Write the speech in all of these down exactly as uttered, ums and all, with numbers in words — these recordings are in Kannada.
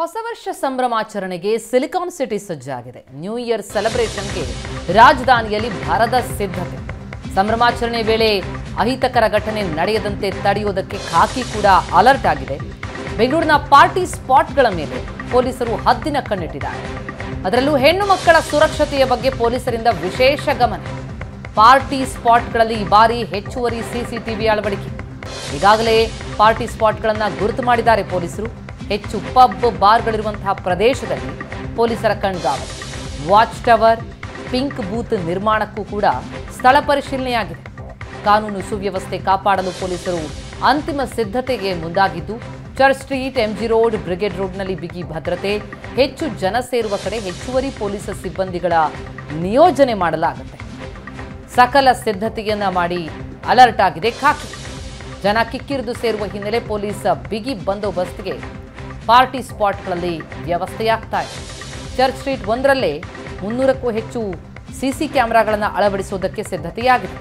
ಹೊಸ ವರ್ಷ ಸಂಭ್ರಮಾಚರಣೆಗೆ ಸಿಲಿಕಾನ್ ಸಿಟಿ ಸಜ್ಜಾಗಿದೆ. ನ್ಯೂ ಇಯರ್ ಸೆಲೆಬ್ರೇಷನ್ಗೆ ರಾಜಧಾನಿಯಲ್ಲಿ ಭರದ ಸಿದ್ಧತೆ. ಸಂಭ್ರಮಾಚರಣೆ ವೇಳೆ ಅಹಿತಕರ ಘಟನೆ ನಡೆಯದಂತೆ ತಡೆಯುವುದಕ್ಕೆ ಖಾಕಿ ಕೂಡ ಅಲರ್ಟ್ ಆಗಿದೆ. ಬೆಂಗಳೂರಿನ ಪಾರ್ಟಿ ಸ್ಪಾಟ್ಗಳ ಮೇಲೆ ಪೊಲೀಸರು ಹದ್ದಿನ ಕಣ್ಣಿಟ್ಟಿದ್ದಾರೆ. ಅದರಲ್ಲೂ ಹೆಣ್ಣು ಮಕ್ಕಳ ಸುರಕ್ಷತೆಯ ಬಗ್ಗೆ ಪೊಲೀಸರಿಂದ ವಿಶೇಷ ಗಮನ. ಪಾರ್ಟಿ ಸ್ಪಾಟ್ಗಳಲ್ಲಿ ಈ ಬಾರಿ ಹೆಚ್ಚುವರಿ ಸಿಸಿಟಿವಿ ಅಳವಡಿಕೆ. ಈಗಾಗಲೇ ಪಾರ್ಟಿ ಸ್ಪಾಟ್ಗಳನ್ನು ಗುರುತು ಮಾಡಿದ್ದಾರೆ ಪೊಲೀಸರು. ಹೆಚ್ಚು ಪಬ್ ಬಾರ್ಗಳಿರುವಂತಹ ಪ್ರದೇಶದಲ್ಲಿ ಪೊಲೀಸರ ಕಣ್ಗಾವಲು. ವಾಚ್ ಟವರ್, ಪಿಂಕ್ ಬೂತ್ ನಿರ್ಮಾಣಕ್ಕೂ ಕೂಡ ಸ್ಥಳ ಪರಿಶೀಲನೆಯಾಗಿದೆ. ಕಾನೂನು ಸುವ್ಯವಸ್ಥೆ ಕಾಪಾಡಲು ಪೊಲೀಸರು ಅಂತಿಮ ಸಿದ್ಧತೆಗೆ ಮುಂದಾಗಿದ್ದು, Church Street, MG Road, Brigade ರೋಡ್ನಲ್ಲಿ ಬಿಗಿ ಭದ್ರತೆ. ಹೆಚ್ಚು ಜನ ಸೇರುವ ಕಡೆ ಹೆಚ್ಚುವರಿ ಪೊಲೀಸ್ ಸಿಬ್ಬಂದಿಗಳ ನಿಯೋಜನೆ ಮಾಡಲಾಗುತ್ತೆ. ಸಕಲ ಸಿದ್ಧತೆಯನ್ನ ಮಾಡಿ ಅಲರ್ಟ್ ಆಗಿದೆ ಖಾಕಿ. ಜನ ಕಿಕ್ಕಿರಿದು ಸೇರುವ ಹಿನ್ನೆಲೆ ಪೊಲೀಸ್ ಬಿಗಿ ಬಂದೋಬಸ್ತ್ಗೆ ಪಾರ್ಟಿ ಸ್ಪಾಟ್ಗಳಲ್ಲಿ ವ್ಯವಸ್ಥೆಯಾಗ್ತಾ ಇದೆ. ಚರ್ಚ್ ಸ್ಟ್ರೀಟ್ ಒಂದರಲ್ಲೇ ಮುನ್ನೂರಕ್ಕೂ ಹೆಚ್ಚು ಸಿಸಿ ಕ್ಯಾಮೆರಾಗಳನ್ನು ಅಳವಡಿಸುವುದಕ್ಕೆ ಸಿದ್ಧತೆಯಾಗಿದೆ.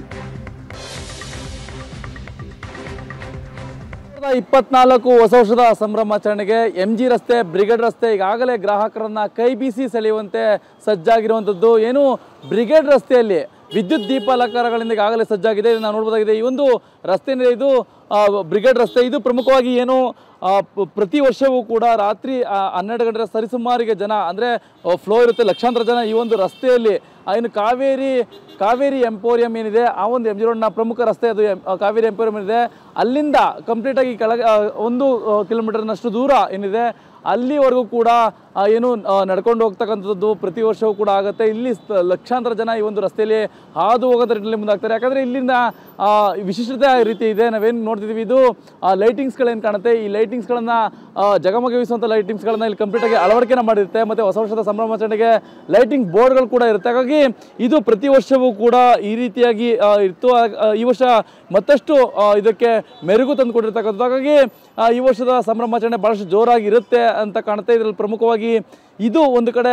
ಇಪ್ಪತ್ನಾಲ್ಕು ಹೊಸ ವರ್ಷದ ಸಂಭ್ರಮಾಚರಣೆಗೆ ಎಂಜಿ ರಸ್ತೆ, ಬ್ರಿಗೇಡ್ ರಸ್ತೆ ಈಗಾಗಲೇ ಗ್ರಾಹಕರನ್ನ ಕೈ ಬೀಸಿ ಸೆಳೆಯುವಂತೆ ಸಜ್ಜಾಗಿರುವಂಥದ್ದು. ಏನು ಬ್ರಿಗೇಡ್ ರಸ್ತೆಯಲ್ಲಿ ವಿದ್ಯುತ್ ದೀಪ ಅಲಂಕಾರಗಳಿಂದ ಈಗಾಗಲೇ ಸಜ್ಜಾಗಿದೆ. ನಾವು ನೋಡ್ಬೋದಾಗಿದೆ. ಈ ಒಂದು ರಸ್ತೆ ಇದು ಬ್ರಿಗೇಡ್ ರಸ್ತೆ. ಇದು ಪ್ರಮುಖವಾಗಿ ಏನು ಪ್ರತಿ ವರ್ಷವೂ ಕೂಡ ರಾತ್ರಿ ಹನ್ನೆರಡು ಗಂಟೆ ಸರಿಸುಮಾರಿಗೆ ಜನ ಅಂದರೆ ಫ್ಲೋ ಇರುತ್ತೆ, ಲಕ್ಷಾಂತರ ಜನ ಈ ಒಂದು ರಸ್ತೆಯಲ್ಲಿ. ಏನು ಕಾವೇರಿ ಕಾವೇರಿ ಎಂಪೋರಿಯಂ ಏನಿದೆ, ಆ ಒಂದು ಎಂ ಜಿ ರೋಡ್ನ ಪ್ರಮುಖ ರಸ್ತೆ ಅದು ಕಾವೇರಿ ಎಂಪೋರಿಯಂ ಏನಿದೆ, ಅಲ್ಲಿಂದ ಕಂಪ್ಲೀಟಾಗಿ ಕೆಳಗೆ ಒಂದು ಕಿಲೋಮೀಟರ್ನಷ್ಟು ದೂರ ಏನಿದೆ ಅಲ್ಲಿವರೆಗೂ ಕೂಡ ಏನು ನಡ್ಕೊಂಡು ಹೋಗ್ತಕ್ಕಂಥದ್ದು ಪ್ರತಿ ವರ್ಷವೂ ಕೂಡ ಆಗುತ್ತೆ. ಇಲ್ಲಿ ಲಕ್ಷಾಂತರ ಜನ ಈ ಒಂದು ರಸ್ತೆಯಲ್ಲಿ ಹಾದು ಹೋಗೋದ್ರ ನಿಟ್ಟಿನಲ್ಲಿ ಮುಂದಾಗ್ತಾರೆ. ಯಾಕಂದರೆ ಇಲ್ಲಿಂದ ವಿಶಿಷ್ಟತೆ ರೀತಿ ಇದೆ. ನಾವೇನು ನೋಡ್ತಿದ್ದೀವಿ, ಇದು ಲೈಟಿಂಗ್ಸ್ಗಳೇನು ಕಾಣುತ್ತೆ, ಈ ಲೈಟಿಂಗ್ಸ್ಗಳನ್ನು ಜಗಮಗಿಸುವಂಥ ಲೈಟಿಂಗ್ಸ್ಗಳನ್ನು ಇಲ್ಲಿ ಕಂಪ್ಲೀಟಾಗಿ ಅಳವಡಿಕೆನ ಮಾಡಿರುತ್ತೆ. ಮತ್ತು ಹೊಸ ವರ್ಷದ ಸಂಭ್ರಮಾಚರಣೆಗೆ ಲೈಟಿಂಗ್ ಬೋರ್ಡ್ಗಳು ಕೂಡ ಇರುತ್ತೆ. ಹಾಗಾಗಿ ಇದು ಪ್ರತಿ ವರ್ಷವೂ ಕೂಡ ಈ ರೀತಿಯಾಗಿ ಇತ್ತು. ಈ ವರ್ಷ ಮತ್ತಷ್ಟು ಇದಕ್ಕೆ ಮೆರುಗು ತಂದು ಕೊಟ್ಟಿರ್ತಕ್ಕಂಥದ್ದು. ಹಾಗಾಗಿ ಈ ವರ್ಷದ ಸಂಭ್ರಮಾಚರಣೆ ಭಾಳಷ್ಟು ಜೋರಾಗಿ ಇರುತ್ತೆ ಅಂತ ಕಾಣುತ್ತೆ. ಇದರಲ್ಲಿ ಪ್ರಮುಖವಾಗಿ ಇದು ಒಂದು ಕಡೆ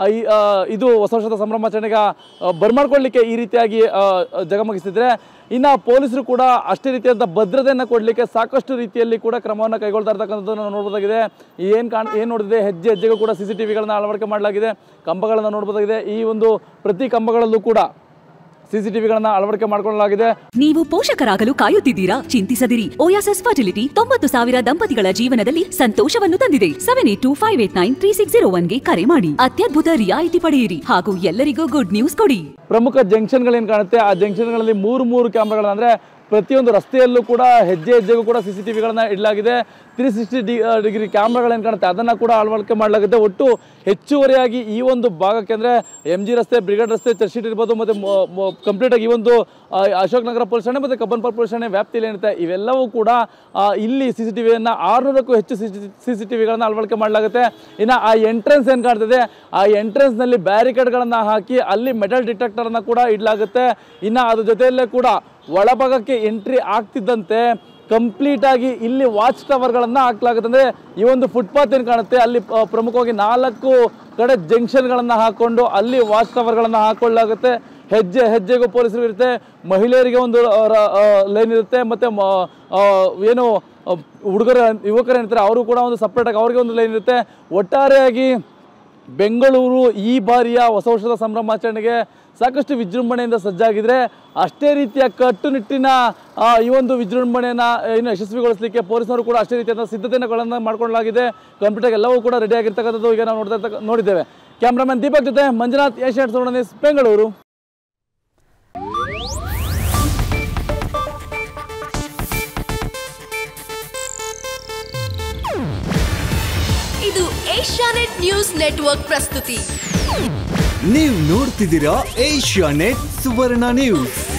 ಇದು ಹೊಸ ವರ್ಷದ ಸಂಭ್ರಮಾಚರಣೆಗೆ ಬರ್ಮಾಡ್ಕೊಳ್ಳಿಕ್ಕೆ ಈ ರೀತಿಯಾಗಿ ಜಗಮಗಿಸಿದ್ರೆ, ಇನ್ನು ಪೊಲೀಸರು ಕೂಡ ಅಷ್ಟೇ ರೀತಿಯಾದ ಭದ್ರತೆಯನ್ನು ಕೊಡಲಿಕ್ಕೆ ಸಾಕಷ್ಟು ರೀತಿಯಲ್ಲಿ ಕೂಡ ಕ್ರಮವನ್ನು ಕೈಗೊಳ್ತಾ ಇರ್ತಕ್ಕಂಥದ್ದು ನಾವು ನೋಡ್ಬೋದಾಗಿದೆ. ಏನು ಕಾಣ್ ಏನು ನೋಡಿದೆ ಹೆಜ್ಜೆ ಹೆಜ್ಜೆಗೂ ಕೂಡ ಸಿ ಸಿ ಟಿ ವಿಗಳನ್ನು ಅಳವಡಿಕೆ ಮಾಡಲಾಗಿದೆ. ಕಂಬಗಳನ್ನು ನೋಡ್ಬೋದಾಗಿದೆ. ಈ ಒಂದು ಪ್ರತಿ ಕಂಬಗಳಲ್ಲೂ ಕೂಡ ಸಿಸಿಟಿವಿಗಳನ್ನು ಅಳವಡಿಕೆ ಮಾಡಿಕೊಳ್ಳಲಾಗಿದೆ. ನೀವು ಪೋಷಕರಾಗಲು ಕಾಯುತ್ತಿದ್ದೀರಾ? ಚಿಂತಿಸದಿರಿ. ಓಯಾಸಿಸ್ ಫರ್ಟಿಲಿಟಿ ತೊಂಬತ್ತು ಸಾವಿರ ದಂಪತಿಗಳ ಜೀವನದಲ್ಲಿ ಸಂತೋಷವನ್ನು ತಂದಿದೆ. Seven eight two five eight nine three six zero one ಗೆ ಕರೆ ಮಾಡಿ ಅತ್ಯದ್ಭುತ ರಿಯಾಯಿತಿ ಪಡೆಯಿರಿ ಹಾಗೂ ಎಲ್ಲರಿಗೂ ಗುಡ್ ನ್ಯೂಸ್ ಕೊಡಿ. ಪ್ರಮುಖ ಜಂಕ್ಷನ್ಗಳೇನು ಕಾಣುತ್ತೆ, ಆ ಜಂಕ್ಷನ್ಗಳಲ್ಲಿ ಮೂರು ಮೂರು ಕ್ಯಾಮ್ರಾಗಳು, ಅಂದರೆ ಪ್ರತಿಯೊಂದು ರಸ್ತೆಯಲ್ಲೂ ಕೂಡ ಹೆಜ್ಜೆ ಹೆಜ್ಜೆಗೂ ಕೂಡ ಸಿ ಸಿ ಟಿ ವಿಗಳನ್ನು ಇಡಲಾಗಿದೆ. ತ್ರೀ ಸಿಕ್ಸ್ಟಿ ಡಿ ಡಿಗ್ರಿ ಕ್ಯಾಮ್ರಾಗಳೇನು ಕಾಣುತ್ತೆ ಅದನ್ನು ಕೂಡ ಅಳವಡಿಕೆ ಮಾಡಲಾಗುತ್ತೆ. ಒಟ್ಟು ಹೆಚ್ಚುವರಿಯಾಗಿ ಈ ಒಂದು ಭಾಗಕ್ಕೆ, ಅಂದರೆ ಎಮ್ ಜಿ ರಸ್ತೆ, ಬ್ರಿಗೇಡ್ ರಸ್ತೆ, ಚರ್ಚ್ ಸ್ಟ್ರೀಟ್ ಇರ್ಬೋದು, ಮತ್ತು ಕಂಪ್ಲೀಟಾಗಿ ಈ ಒಂದು ಅಶೋಕ್ ನಗರ ಪೊಲೀಸ್ ಠಾಣೆ ಮತ್ತು ಕಬ್ಬನ್ಪಾಲ್ ಪೊಲೀಸ್ ಠಾಣೆ ವ್ಯಾಪ್ತಿಯಲ್ಲಿ ಏನಿರುತ್ತೆ ಇವೆಲ್ಲವೂ ಕೂಡ ಇಲ್ಲಿ ಸಿ ಸಿ ಟಿ ವಿಯನ್ನು ಆರುನೂರಕ್ಕೂ ಹೆಚ್ಚು ಸಿ ಸಿ ಸಿ ಟಿ ವಿಗಳನ್ನು ಅಳವಡಿಕೆ ಮಾಡಲಾಗುತ್ತೆ. ಇನ್ನು ಆ ಎಂಟ್ರೆನ್ಸ್ ಏನು ಕಾಣ್ತಿದೆ, ಆ ಎಂಟ್ರೆನ್ಸ್ನಲ್ಲಿ ಬ್ಯಾರಿಕೇಡ್ಗಳನ್ನು ಹಾಕಿ ಅಲ್ಲಿ ಮೆಟಲ್ ಡಿಟೆಕ್ಟರನ್ನು ಕೂಡ ಇಡಲಾಗುತ್ತೆ. ಇನ್ನು ಅದ್ರ ಜೊತೆಯಲ್ಲೇ ಕೂಡ ಒಳಭಾಗಕ್ಕೆ ಎಂಟ್ರಿ ಆಗ್ತಿದ್ದಂತೆ ಕಂಪ್ಲೀಟಾಗಿ ಇಲ್ಲಿ ವಾಚ್ ಟವರ್ಗಳನ್ನು ಹಾಕಲಾಗುತ್ತೆ. ಅಂದರೆ ಈ ಒಂದು ಫುಟ್ಪಾತ್ ಏನು ಕಾಣುತ್ತೆ ಅಲ್ಲಿ ಪ್ರಮುಖವಾಗಿ ನಾಲ್ಕು ಕಡೆ ಜಂಕ್ಷನ್ಗಳನ್ನು ಹಾಕ್ಕೊಂಡು ಅಲ್ಲಿ ವಾಚ್ ಟವರ್ಗಳನ್ನು ಹಾಕೊಳ್ಳಲಾಗುತ್ತೆ. ಹೆಜ್ಜೆ ಹೆಜ್ಜೆಗೂ ಪೊಲೀಸರು ಇರುತ್ತೆ, ಮಹಿಳೆಯರಿಗೆ ಒಂದು ಲೈನ್ ಇರುತ್ತೆ, ಮತ್ತು ಏನು ಹುಡುಗರ ಯುವಕರು ಏನಿರ್ತಾರೆ ಅವರು ಕೂಡ ಒಂದು ಸಪ್ರೇಟಾಗಿ ಅವ್ರಿಗೆ ಒಂದು ಲೈನ್ ಇರುತ್ತೆ. ಒಟ್ಟಾರೆಯಾಗಿ ಬೆಂಗಳೂರು ಈ ಬಾರಿಯ ಹೊಸ ವರ್ಷದ ಸಂಭ್ರಮಾಚರಣೆಗೆ ಸಾಕಷ್ಟು ವಿಜೃಂಭಣೆಯಿಂದ ಸಜ್ಜಾಗಿದ್ರೆ, ಅಷ್ಟೇ ರೀತಿಯ ಕಟ್ಟುನಿಟ್ಟಿನ ಈ ಒಂದು ವಿಜೃಂಭಣೆಯನ್ನು ಇನ್ನು ಯಶಸ್ವಿಗೊಳಿಸಲಿಕ್ಕೆ ಪೊಲೀಸರು ಕೂಡ ಅಷ್ಟೇ ರೀತಿಯಾದ ಸಿದ್ಧತೆಗಳನ್ನು ಮಾಡಿಕೊಳ್ಳಲಾಗಿದೆ. ಕಂಪ್ಯೂಟರ್ ಎಲ್ಲವೂ ಕೂಡ ರೆಡಿ ಆಗಿರ್ತಕ್ಕಂಥದ್ದು ಈಗ ನಾವು ನೋಡ್ತಾ ನೋಡಿದ್ದೇವೆ. ಕ್ಯಾಮ್ರಾಮನ್ ದೀಪಕ್ ಜೊತೆ ಮಂಜುನಾಥ್, ಏಷ್ಯಾನೆಟ್ ಸುವರ್ಣ ನ್ಯೂಸ್, ಬೆಂಗಳೂರು. ಇದು ಏಷ್ಯಾನೆಟ್ ನ್ಯೂಸ್ ನೆಟ್ವರ್ಕ್ ಪ್ರಸ್ತುತಿ. ನೀವು ನೋಡ್ತಿದ್ದೀರಾ ಏಷ್ಯಾನೆಟ್ ಸುವರ್ಣ ನ್ಯೂಸ್.